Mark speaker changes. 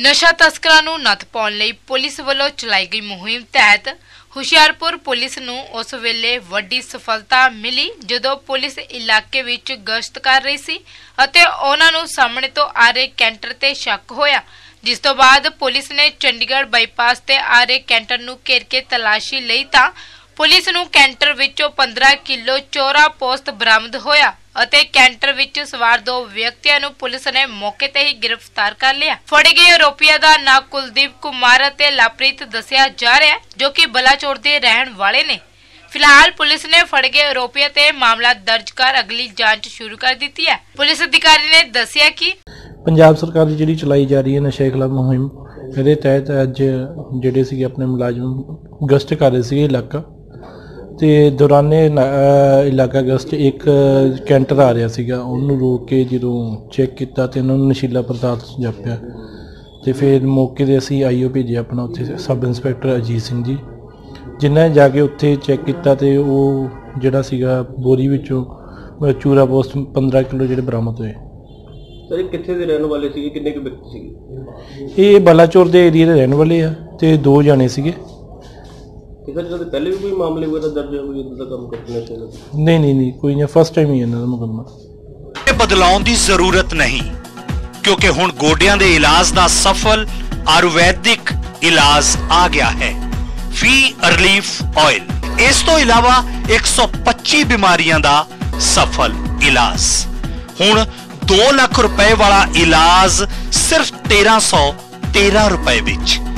Speaker 1: ਨਸ਼ਾ ਤਸਕਰਾਂ ਨੂੰ ਨੱਥ ਪਾਉਣ ਲਈ ਪੁਲਿਸ ਵੱਲੋਂ ਚਲਾਈ ਗਈ ਮੁਹਿੰਮ ਤਹਿਤ ਹੁਸ਼ਿਆਰਪੁਰ ਪੁਲਿਸ ਨੂੰ ਉਸ ਵੇਲੇ ਵੱਡੀ ਸਫਲਤਾ ਮਿਲੀ ਜਦੋਂ ਪੁਲਿਸ ਇਲਾਕੇ ਵਿੱਚ ਗਸ਼ਤ ਕਰ ਰਹੀ ਸੀ ਅਤੇ ਉਹਨਾਂ ਨੂੰ ਸਾਹਮਣੇ ਤੋਂ ਆ ਰਹੇ ਕੈਂਟਰ ਤੇ ਸ਼ੱਕ ਹੋਇਆ, ਜਿਸ ਤੋਂ ਬਾਅਦ ਪੁਲਿਸ ਨੇ ਚੰਡੀਗੜ੍ਹ ਬਾਈਪਾਸ ਤੇ ਆ ਰਹੇ ਕੈਂਟਰ ਨੂੰ ਘੇਰ ਕੇ ਤਲਾਸ਼ੀ ਲਈ ਤਾਂ ਪੁਲਿਸ ਨੂੰ ਕੈਂਟਰ ਵਿੱਚੋਂ 15 ਕਿਲੋ ਚੋਰਾ ਪੋਸਤ ਬਰਾਮਦ ਹੋਇਆ ਅਤੇ ਕੈਂਟਰ ਵਿੱਚ ਸਵਾਰ ਦੋ ਵਿਅਕਤੀਆਂ ਨੂੰ ਪੁਲਿਸ ਨੇ ਮੌਕੇ ਤੇ ਹੀ ਗ੍ਰਿਫਤਾਰ ਕਰ ਲਿਆ। ਫੜੇ ਗਏ ਆਰੋਪੀਆਂ ਦਾ ਨਾਂ ਕੁਲਦੀਪ ਕੁਮਾਰ ਅਤੇ ਲਵਪ੍ਰੀਤ ਦੱਸਿਆ ਜਾ ਰਿਹਾ ਹੈ, ਜੋ ਕਿ ਬਲਾਚੌਰ ਦੇ ਰਹਿਣ ਵਾਲੇ ਨੇ। ਫਿਲਹਾਲ ਪੁਲਿਸ ਨੇ ਫੜੇ ਗਏ ਆਰੋਪੀਆਂ ਤੇ ਮਾਮਲਾ ਦਰਜ ਕਰ ਅਗਲੀ ਜਾਂਚ ਸ਼ੁਰੂ ਕਰ ਦਿੱਤੀ ਹੈ। ਪੁਲਿਸ ਅਧਿਕਾਰੀ ਨੇ ਦੱਸਿਆ ਕਿ
Speaker 2: ਪੰਜਾਬ ਸਰਕਾਰ ਦੀ ਜਿਹੜੀ ਚਲਾਈ ਜਾ ਰਹੀ ਹੈ ਨਸ਼ੇ ਖਿਲਾਫ ਮੁਹਿੰਮ, ਇਹਦੇ ਤਹਿਤ ਅੱਜ ਜਿਹੜੇ ਸੀਗੇ ਆਪਣੇ ਮੁਲਾਜ਼ਮ ਗਸ਼ਤ ਕਰ ਰਹੇ ਸੀਗੇ ਇਲਾਕਾ ਤੇ ਦੌਰਾਨੇ ਇਲਾਕਾ ਗਸ਼ਤ ਇੱਕ ਕੈਂਟਰ ਆ ਰਿਹਾ ਸੀਗਾ, ਉਹਨੂੰ ਰੋਕ ਕੇ ਜਦੋਂ ਚੈੱਕ ਕੀਤਾ ਤੇ ਉਹਨਾਂ ਨੂੰ ਨਸ਼ੀਲਾ ਪਦਾਰਥ ਜਾਪਿਆ ਤੇ ਫਿਰ ਮੌਕੇ ਤੇ ਅਸੀਂ ਆਈਓ ਭੇਜਿਆ ਆਪਣਾ ਉੱਥੇ ਸਬ ਇੰਸਪੈਕਟਰ ਅਜੀਤ ਸਿੰਘ ਜੀ, ਜਿਨ੍ਹਾਂ ਨੇ ਜਾ ਕੇ ਉੱਥੇ ਚੈੱਕ ਕੀਤਾ ਤੇ ਉਹ ਜਿਹੜਾ ਸੀਗਾ ਬੋਰੀ ਵਿੱਚੋਂ ਚੂਰਾ ਪੋਸਟ 15 ਕਿਲੋ ਜਿਹੜੇ ਬਰਾਮਦ ਹੋਏ।
Speaker 3: ਸਰ ਇਹ ਕਿੱਥੇ ਦੇ ਰਹਿਣ ਵਾਲੇ ਸੀਗੇ, ਕਿੰਨੇ ਕੁ ਵਿਅਕਤੀ ਸੀਗੇ?
Speaker 2: ਇਹ ਬਲਾਚੌਰ ਦੇ ਏਰੀਆ ਦੇ ਰਹਿਣ ਵਾਲੇ ਆ ਤੇ 2 ਜਾਣੇ ਸੀਗੇ।
Speaker 3: ਸਰ ਜਦੋਂ ਪਹਿਲੇ ਵੀ ਕੋਈ ਮਾਮਲੇ ਵਗੈਰਾ ਦਰਜ ਹੋਏ ਇਦਾਂ ਦਾ ਕੰਮ ਕਰਦੇ ਨੇ?
Speaker 2: ਨਹੀਂ ਕੋਈ ਨਹੀਂ, ਫਸਟ ਟਾਈਮ ਹੀ ਇਹਨਾਂ ਦਾ ਮੁਕੱਦਮਾ।
Speaker 4: ਇਹ ਬਦਲਾਉਣ ਦੀ ਜ਼ਰੂਰਤ ਨਹੀਂ, ਕਿਉਂਕਿ ਹੁਣ ਗੋਡਿਆਂ ਦੇ ਇਲਾਜ ਦਾ ਸਫਲ ਆਯੁਰਵੈਦਿਕ ਇਲਾਜ ਆ ਗਿਆ ਹੈ, ਫੀ ਰਿਲੀਫ ਆਇਲ। ਇਸ ਤੋਂ ਇਲਾਵਾ 125 ਬਿਮਾਰੀਆਂ ਦਾ ਸਫਲ ਇਲਾਜ। ਹੁਣ 2 ਲੱਖ ਰੁਪਏ ਵਾਲਾ ਇਲਾਜ ਸਿਰਫ 1313 ਰੁਪਏ ਵਿੱਚ।